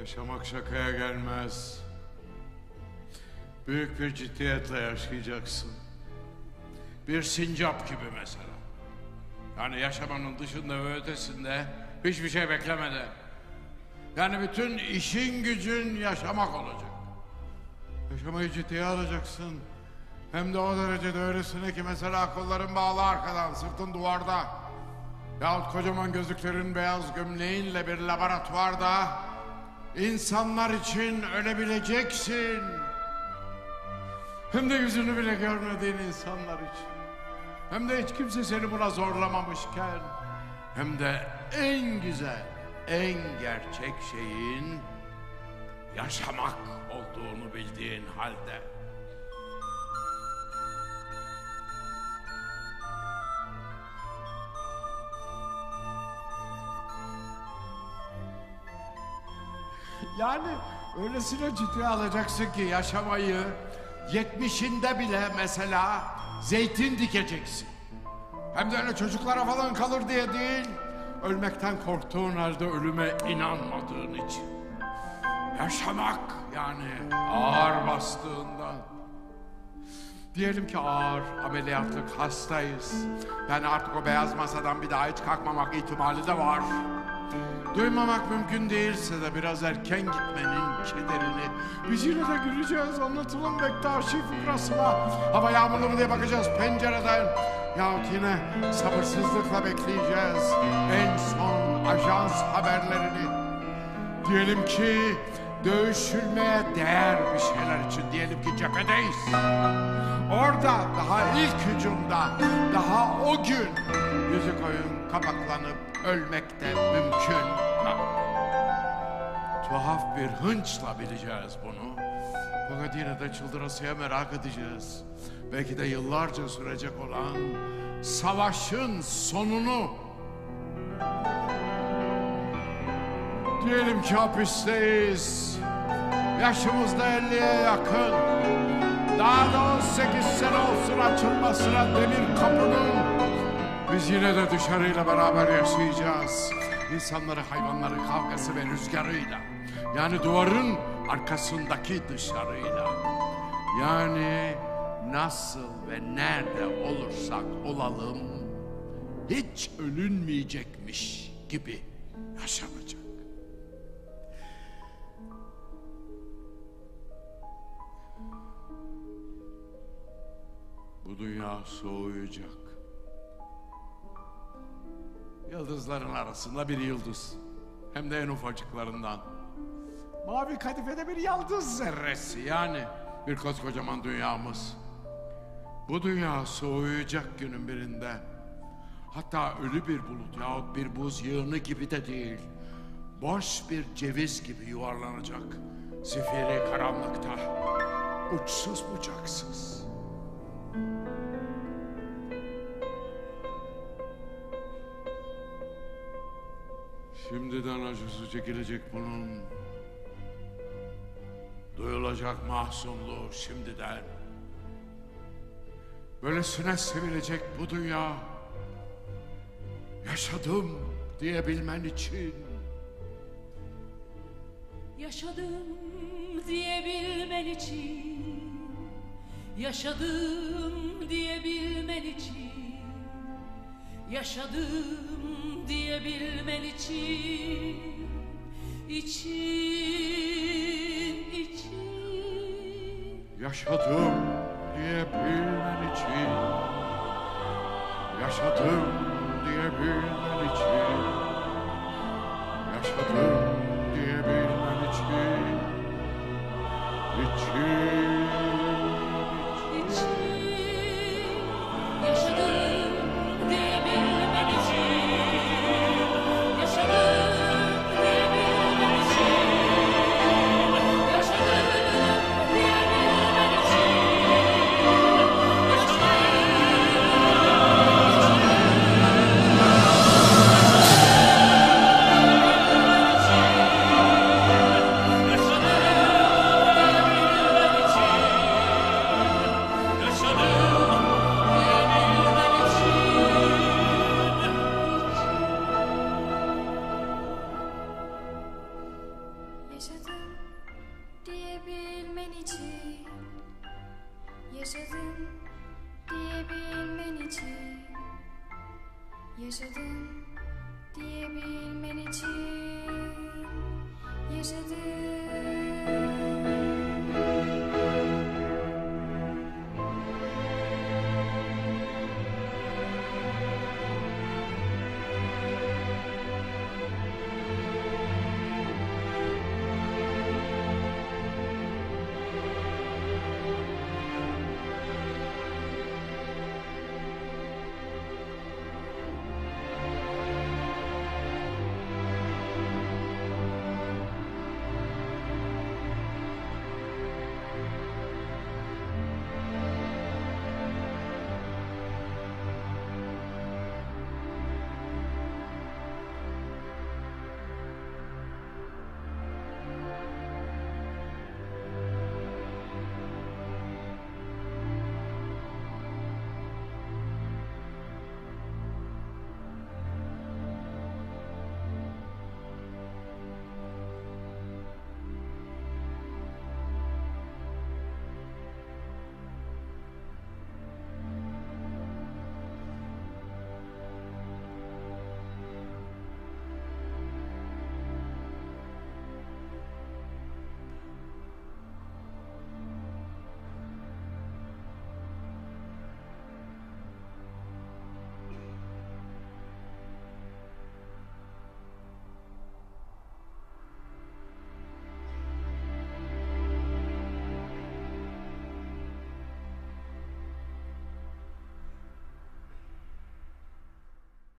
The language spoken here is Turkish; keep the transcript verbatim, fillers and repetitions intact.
Yaşamak şakaya gelmez. Büyük bir ciddiyetle yaşayacaksın. Bir sincap gibi mesela. Yani yaşamanın dışında ve ötesinde hiçbir şey beklemeden. Yani bütün işin gücün yaşamak olacak. Yaşamayı ciddiye alacaksın. Hem de o derecede öylesine ki mesela kolların bağlı arkadan, sırtın duvarda. Yahut kocaman gözlüklerin beyaz gömleğinle bir laboratuvarda insanlar için ölebileceksin. Hem de yüzünü bile görmediğin insanlar için. Hem de hiç kimse seni buna zorlamamışken. Hem de en güzel, en gerçek şeyin yaşamak olduğunu bildiğin halde. Yani öylesine ciddiye alacaksın ki yaşamayı yetmişinde bile mesela zeytin dikeceksin. Hem de öyle çocuklara falan kalır diye değil, ölmekten korktuğun halde ölüme inanmadığın için. Yaşamak yani ağır bastığından. Diyelim ki ağır ameliyatlık hastayız. Yani artık o beyaz masadan bir daha hiç kalkmamak ihtimali de var. Duymamak mümkün değilse de biraz erken gitmenin kederini biz yine de güleceğiz. Anlatılan Bektaşi fıkrasına hava yağmurlu mu diye bakacağız pencereden. Yahut yine sabırsızlıkla bekleyeceğiz en son ajans haberlerini. Diyelim ki dövüşülmeye değer bir şeyler için, diyelim ki cephedeyiz. Orada daha ilk hücumda, daha o gün yüzük oyun kapaklanıp ölmek de mümkün. Ha. Tuhaf bir hınçla bileceğiz bunu. Fakat yine de çıldırasıya merak edeceğiz. Belki de yıllarca sürecek olan savaşın sonunu. Diyelim ki hapisteyiz. Yaşımız da elliye yakın. Daha da on sekiz sene olsun açılmasına demir kapının. Biz yine de dışarıyla beraber yaşayacağız. İnsanları, hayvanları, kavgası ve rüzgarıyla. Yani duvarın arkasındaki dışarıyla. Yani nasıl ve nerede olursak olalım hiç ölünmeyecekmiş gibi yaşanacak. Bu dünya soğuyacak. Yıldızların arasında bir yıldız. Hem de en ufacıklarından. Mavi kadifede bir yıldız zerresi, yani bir koskocaman dünyamız. Bu dünya soğuyacak günün birinde. Hatta ölü bir bulut yahut bir buz yığını gibi de değil. Boş bir ceviz gibi yuvarlanacak. Zifiri karanlıkta. Uçsuz bucaksız. Şimdiden acısı çekilecek bunun. Duyulacak mahzunluğu şimdiden. Böylesine sevilecek bu dünya. Yaşadım diyebilmen için. Yaşadım diyebilmen için. Yaşadım diyebilmen için. Yaşadım diyebilmen için. İçin, için. Yaşadım diyebilmen için. Yaşadım diyebilmen için. Yaşadım diyebilmen için. İçin. Yaşadım diyebilmen için, yaşadım diyebilmen için, yaşadım